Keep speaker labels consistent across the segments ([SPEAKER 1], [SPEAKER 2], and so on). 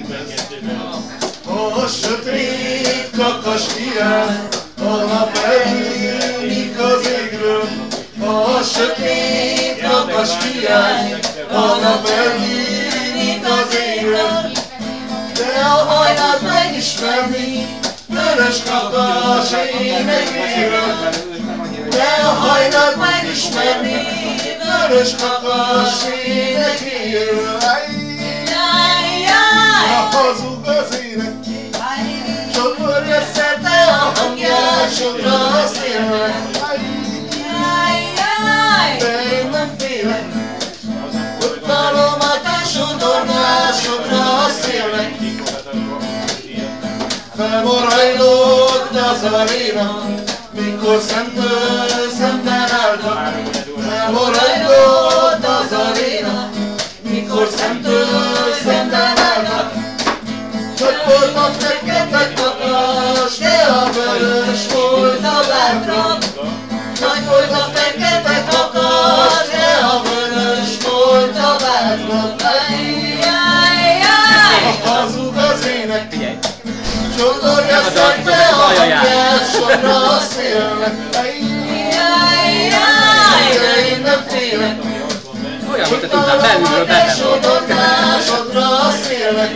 [SPEAKER 1] A sötét kakas kiáll, a nap eltűnik az égről. A sötét kakas kiáll, a nap eltűnik az égről. De a hajnalt megismerni, vörös kakas énekéről. De a hajnalt megismerni, vörös kakas énekéről. A hazug az ének, sodorja szerte a hangját, sodra a szélnek. De én nem félek, utalom a sodorgásodra a szélnek. Felmorajlott az aréna, mikor szemtől szemben álltak. Felmorajlott az aréna, mikor szemtől szemben álltak. Hogy volt a fekete kakas, de a vörös volt a bátran. Nagy volt a fekete kakas, de a vörös volt a bátran. A hazug az ének, sodorja szerte a hangját, sodra a szélnek. De én nem félek,
[SPEAKER 2] olyan, mint a tudnám belülről benne.
[SPEAKER 1] sodorgásodra a szélnek.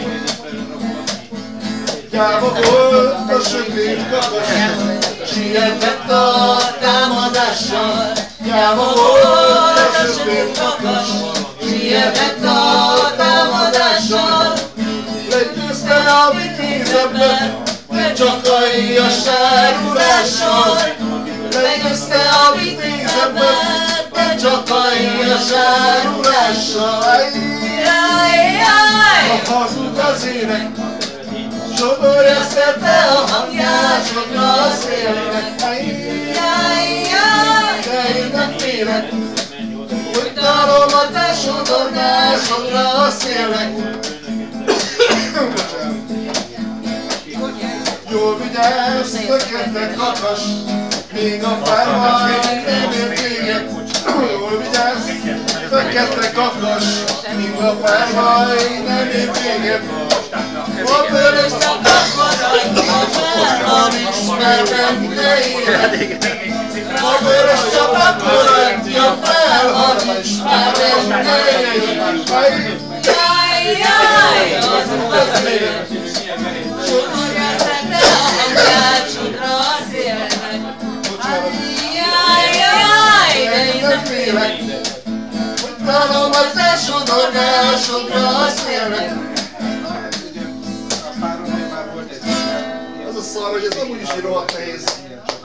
[SPEAKER 1] Gyáva volt a sötét kakas, sietett a támadással. Gyáva volt a sötét kakas, sietett a támadással. Legyőzte a vitézebbet, becsakai a sárulással. Legyőzte a vitézebbet, becsakai a sárulással. A hazug az ének, sodorja szerte a hangját, sodra a szélnek. De én nem félek, hogy talom a te sodorgásodra a szélnek. Jól vigyázz, fekete kakas, még a fájmány nem ér téged. Jól vigyázz, fekete kakas, még a fájmány nem ér téged. A vörös csapatban ismerem téged. A vörös csapatban fel, ha ismerem téged. Hazug az ének, sodorja szerte a hangját, sodra a szélnek. De én nem félek, hogy talom a te sodorgásodra a szélnek. Az a szar, hogy ez amúgy is így rohadt nehéz.